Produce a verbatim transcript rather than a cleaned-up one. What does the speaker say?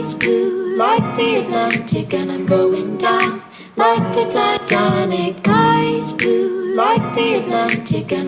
Eyes blue like the Atlantic, and I'm going down like the Titanic. Eyes blue like the Atlantic, and